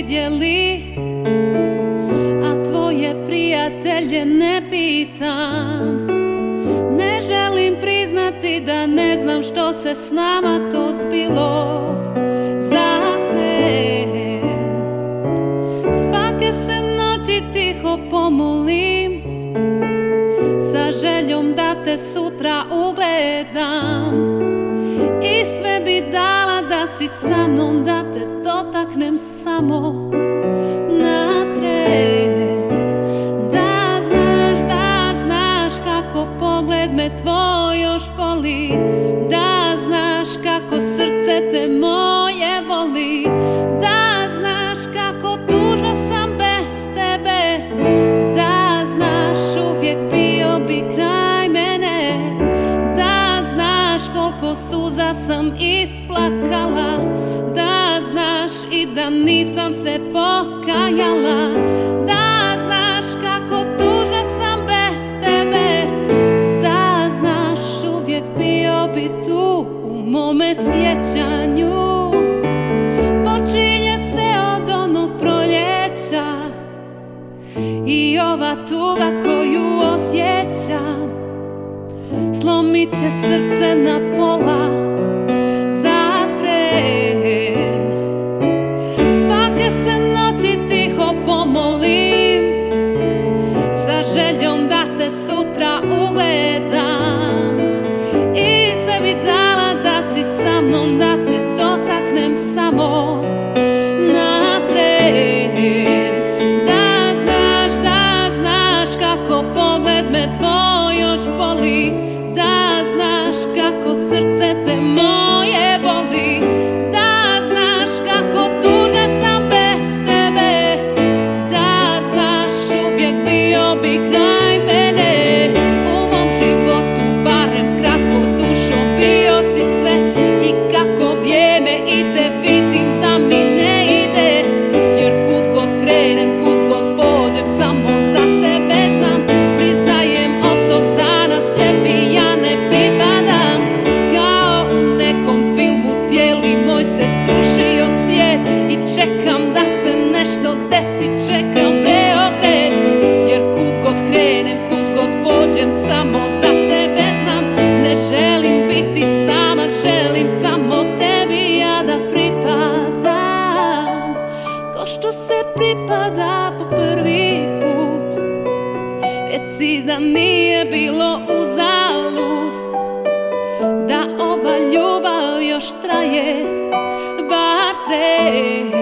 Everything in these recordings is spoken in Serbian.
vidjeli, a tvoje prijatelje ne pitam. Ne želim priznati da ne znam što se s nama to zbilo za tren. Svake se noći tiho pomolim, sa željom da te sutra ugledam. I sve bi dala da si sa mnom, da te dotaknem samo na tren. Da znaš kako pogled me tvoj još boli, da znaš kako srce te moje voli, da znaš kako tužna sam bez tebe, da znaš uvijek bio bi kraj mene, da znaš koliko suza sam isplakala, da znaš i da nisam se pokajala, da znaš kako tužna sam bez tebe, da znaš uvijek bio bi tu u mome sjećanju. Počinje sve od onog proljeća i ova tuga koju osjećam slomit će srce na pola za tren. Svake se noći tiho pomolim, sa željom da te sutra ugledam. I sve bi dala da si sa mnom, da te dotaknem samo na tren. Da znaš kako pogled me tvoj još boli, da znaš kako srce te moje voli, da znaš kako tužna sam bez tebe, da znaš uvijek bio bi kraj mene. U mom životu barem kratko dušo bio si sve, i kako vrijeme ide vidim da mi ne ide, jer kud god krenem, kud god pođem samo za tebe znam. Priznajem od tog dana sebi ja ne pripadam, kao u nekom filmu cijeli moj se srušio svijet i čekam da se nešto desi, čekam preokret, jer kud god krenem, kud god pođem samo za tebe znam. Ne želim biti sama, želim samo tebi ja da pripadam, ko što se pripada po prvi put. Reci da nije bilo uzalud, da ova ljubav još traje bar tren.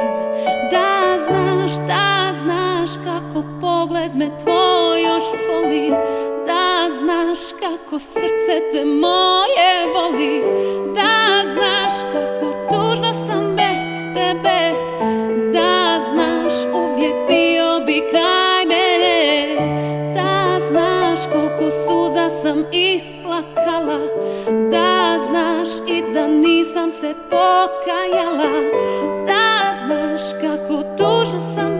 Da znaš kako pogled me tvoj još boli, da znaš kako srce te moje voli, da znaš kako tužna sam bez tebe, da znaš uvijek bio bi kraj mene, da znaš koliko suza sam isplakala, da znaš i da nisam se pokajala, da znaš kako tužna sam